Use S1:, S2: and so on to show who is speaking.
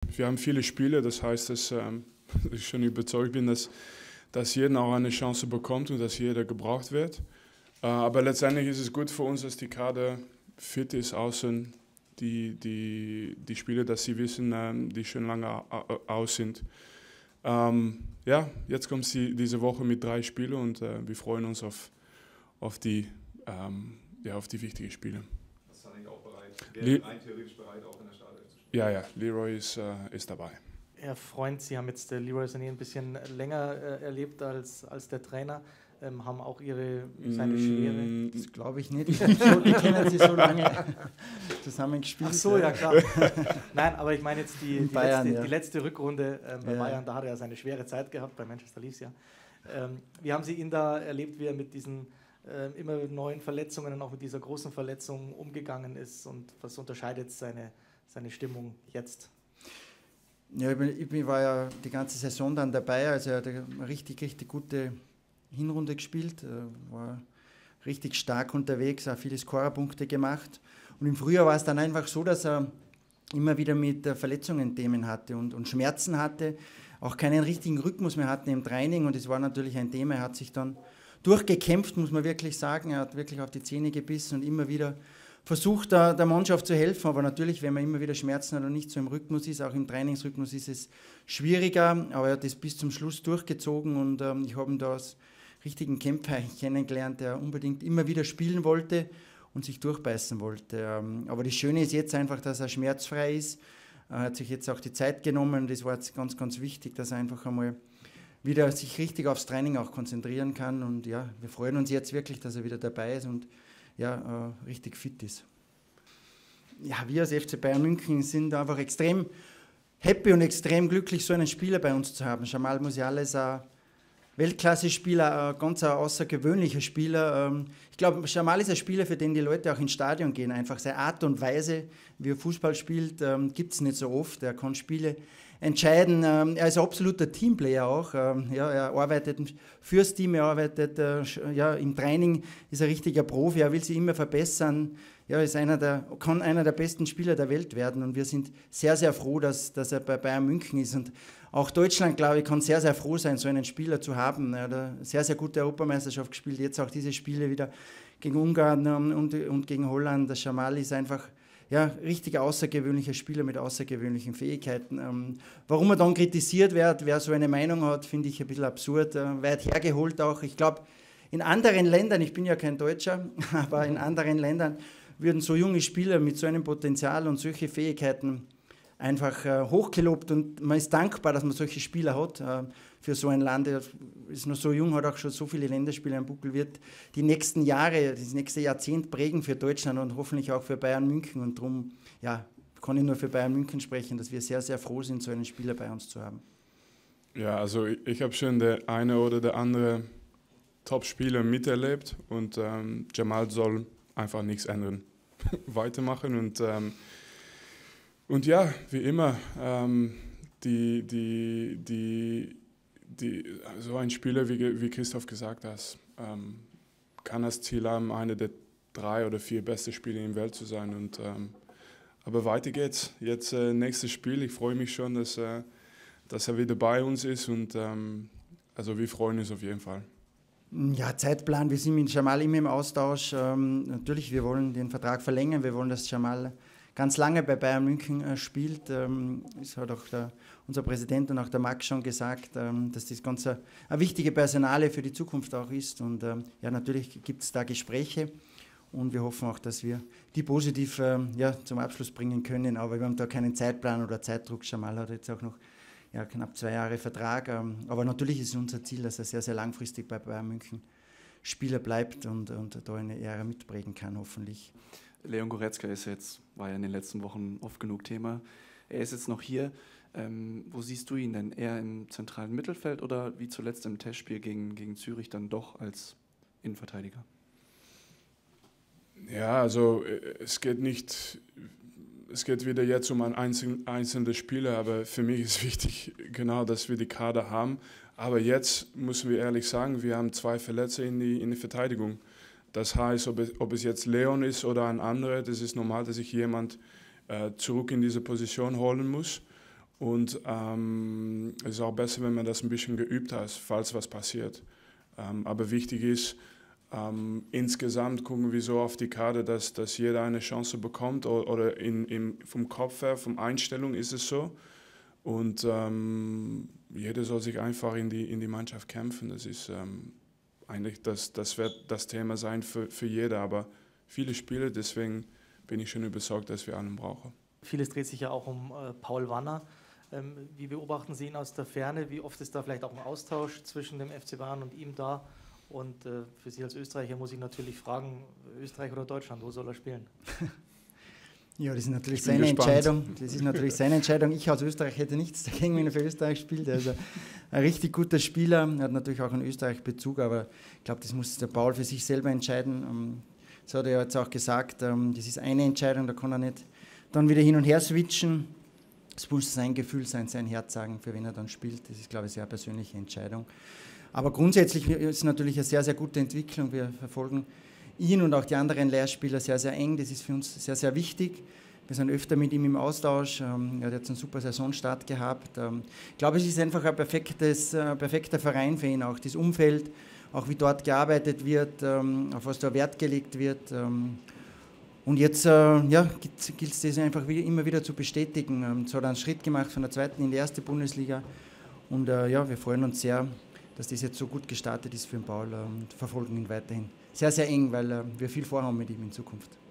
S1: wir haben viele Spiele, das heißt, dass ich schon überzeugt bin, dass jeder auch eine Chance bekommt und dass jeder gebraucht wird. Aber letztendlich ist es gut für uns, dass die Kader fit ist, außen die Spieler, dass sie wissen, die schon lange aus sind. Ja, jetzt kommt diese Woche mit 3 Spielen und wir freuen uns auf die wichtigen Spiele.
S2: Ist Sané auch bereit? Wäre rein theoretisch bereit, auch in der Startelf zu spielen?
S1: Ja, Leroy ist dabei.
S3: Herr Freund, Sie haben jetzt Leroy Sané ein bisschen länger erlebt als der Trainer. Haben auch seine Schwere?
S4: Das glaube ich nicht. Die kennen Sie so lange zusammen gespielt.
S3: Ach so, ja klar. Nein, aber ich meine jetzt die letzte Rückrunde bei Bayern, da hat er ja seine schwere Zeit gehabt, bei Manchester lief es ja. Wie haben Sie ihn da erlebt, wie er mit diesen immer neuen Verletzungen und auch mit dieser großen Verletzung umgegangen ist und was unterscheidet seine Stimmung jetzt?
S4: Ja, ich war ja die ganze Saison dann dabei, also er hat eine richtig, richtig gute Hinrunde gespielt, war richtig stark unterwegs, auch viele Scorerpunkte gemacht. Und im Frühjahr war es dann einfach so, dass er immer wieder mit Verletzungen Themen hatte und Schmerzen hatte, auch keinen richtigen Rhythmus mehr hatten im Training und es war natürlich ein Thema, er hat sich dann durchgekämpft, muss man wirklich sagen, er hat wirklich auf die Zähne gebissen und immer wieder versucht, der Mannschaft zu helfen, aber natürlich, wenn man immer wieder Schmerzen hat und nicht so im Rhythmus ist, auch im Trainingsrhythmus ist es schwieriger, aber er hat das bis zum Schluss durchgezogen und ich habe ihn da als richtigen Kämpfer kennengelernt, der unbedingt immer wieder spielen wollte und sich durchbeißen wollte. Aber das Schöne ist jetzt einfach, dass er schmerzfrei ist. Er hat sich jetzt auch die Zeit genommen und das war jetzt ganz, ganz wichtig, dass er einfach einmal wieder sich richtig aufs Training auch konzentrieren kann. Und ja, wir freuen uns jetzt wirklich, dass er wieder dabei ist und ja, richtig fit ist. Ja, wir als FC Bayern München sind einfach extrem happy und extrem glücklich, so einen Spieler bei uns zu haben. Jamal Musiala ist ein Weltklasse-Spieler, ein ganz außergewöhnlicher Spieler. Ich glaube, Jamal ist ein Spieler, für den die Leute auch ins Stadion gehen. Einfach seine Art und Weise, wie er Fußball spielt, gibt es nicht so oft. Er kann Spiele entscheiden. Er ist ein absoluter Teamplayer auch. Er arbeitet fürs Team, er arbeitet im Training, ist ein richtiger Profi, er will sich immer verbessern. Ja, kann einer der besten Spieler der Welt werden und wir sind sehr, sehr froh, dass er bei Bayern München ist. Und auch Deutschland, glaube ich, kann sehr, sehr froh sein, so einen Spieler zu haben. Er hat eine sehr, sehr gute Europameisterschaft gespielt, jetzt auch diese Spiele wieder gegen Ungarn und gegen Holland. Der Jamal ist einfach richtig außergewöhnlicher Spieler mit außergewöhnlichen Fähigkeiten. Warum er dann kritisiert wird, wer so eine Meinung hat, finde ich ein bisschen absurd, weit hergeholt auch. Ich glaube, in anderen Ländern, ich bin ja kein Deutscher, aber in anderen Ländern würden so junge Spieler mit so einem Potenzial und solche Fähigkeiten einfach hochgelobt und man ist dankbar, dass man solche Spieler hat für so ein Land. Er ist noch so jung, hat auch schon so viele Länderspiele am Buckel, wird die nächsten Jahre, das nächste Jahrzehnt prägen für Deutschland und hoffentlich auch für Bayern München und darum kann ich nur für Bayern München sprechen, dass wir sehr, sehr froh sind, so einen Spieler bei uns zu haben.
S1: Ja, also ich habe schon der eine oder der andere Top-Spieler miterlebt und Jamal soll einfach nichts ändern. Weitermachen und ja, wie immer, so ein Spieler, wie Christoph gesagt hat, kann das Ziel haben, einer der 3 oder 4 besten Spieler in der Welt zu sein. Aber weiter geht's. Jetzt nächstes Spiel. Ich freue mich schon, dass er wieder bei uns ist und also wir freuen uns auf jeden Fall.
S4: Ja, Zeitplan, wir sind mit Jamal immer im Austausch. Natürlich, wir wollen den Vertrag verlängern, wir wollen, dass Jamal ganz lange bei Bayern München spielt. Das hat auch unser Präsident und auch der Max schon gesagt, dass das ganz eine wichtige Personalie für die Zukunft auch ist. Und natürlich gibt es da Gespräche und wir hoffen auch, dass wir die positiv zum Abschluss bringen können. Aber wir haben da keinen Zeitplan oder Zeitdruck. Jamal hat jetzt auch noch knapp 2 Jahre Vertrag. Aber natürlich ist unser Ziel, dass er sehr, sehr langfristig bei Bayern München Spieler bleibt und da eine Ära mitprägen kann, hoffentlich.
S2: Leon Goretzka war ja in den letzten Wochen oft genug Thema. Er ist jetzt noch hier. Wo siehst du ihn denn? Eher im zentralen Mittelfeld oder wie zuletzt im Testspiel gegen Zürich dann doch als Innenverteidiger?
S1: Ja, also es geht wieder jetzt um einen einzelnen Spieler, aber für mich ist wichtig, genau, dass wir die Kader haben. Aber jetzt müssen wir ehrlich sagen, wir haben 2 Verletzte in die Verteidigung. Das heißt, ob es jetzt Leon ist oder ein anderer, das ist normal, dass ich jemand zurück in diese Position holen muss. Und es ist auch besser, wenn man das ein bisschen geübt hat, falls was passiert. Aber wichtig ist, insgesamt gucken wir so auf die Karte, dass jeder eine Chance bekommt oder vom Kopf her, vom Einstellung ist es so. Und jeder soll sich einfach in die Mannschaft kämpfen. Das ist eigentlich, das wird das Thema sein für jeder, aber viele Spiele, deswegen bin ich schon überzeugt, dass wir einen brauchen.
S3: Vieles dreht sich ja auch um Paul Wanner. Wie beobachten Sie ihn aus der Ferne? Wie oft ist da vielleicht auch ein Austausch zwischen dem FC Bayern und ihm da? Und für Sie als Österreicher muss ich natürlich fragen, Österreich oder Deutschland, wo soll er spielen?
S4: Ja, das ist natürlich seine Entscheidung. Das ist natürlich seine Entscheidung. Ich als Österreicher hätte nichts dagegen, wenn er für Österreich spielt. Er ist ein richtig guter Spieler. Er hat natürlich auch einen Österreich-Bezug, aber ich glaube, das muss der Paul für sich selber entscheiden. Das hat er jetzt auch gesagt. Das ist eine Entscheidung, da kann er nicht dann wieder hin und her switchen. Es muss sein Gefühl sein, sein Herz sagen, für wen er dann spielt. Das ist, glaube ich, eine sehr persönliche Entscheidung. Aber grundsätzlich ist es natürlich eine sehr, sehr gute Entwicklung. Wir verfolgen ihn und auch die anderen Lehrspieler sehr, sehr eng. Das ist für uns sehr, sehr wichtig. Wir sind öfter mit ihm im Austausch. Er hat jetzt einen super Saisonstart gehabt. Ich glaube, es ist einfach ein perfekter Verein für ihn, auch das Umfeld, auch wie dort gearbeitet wird, auf was da Wert gelegt wird. Und jetzt gilt es das einfach immer wieder zu bestätigen. Es hat einen Schritt gemacht von der zweiten in die erste Bundesliga. Und wir freuen uns sehr, dass das jetzt so gut gestartet ist für den Paul und verfolgen ihn weiterhin sehr, sehr eng, weil wir viel vorhaben mit ihm in Zukunft.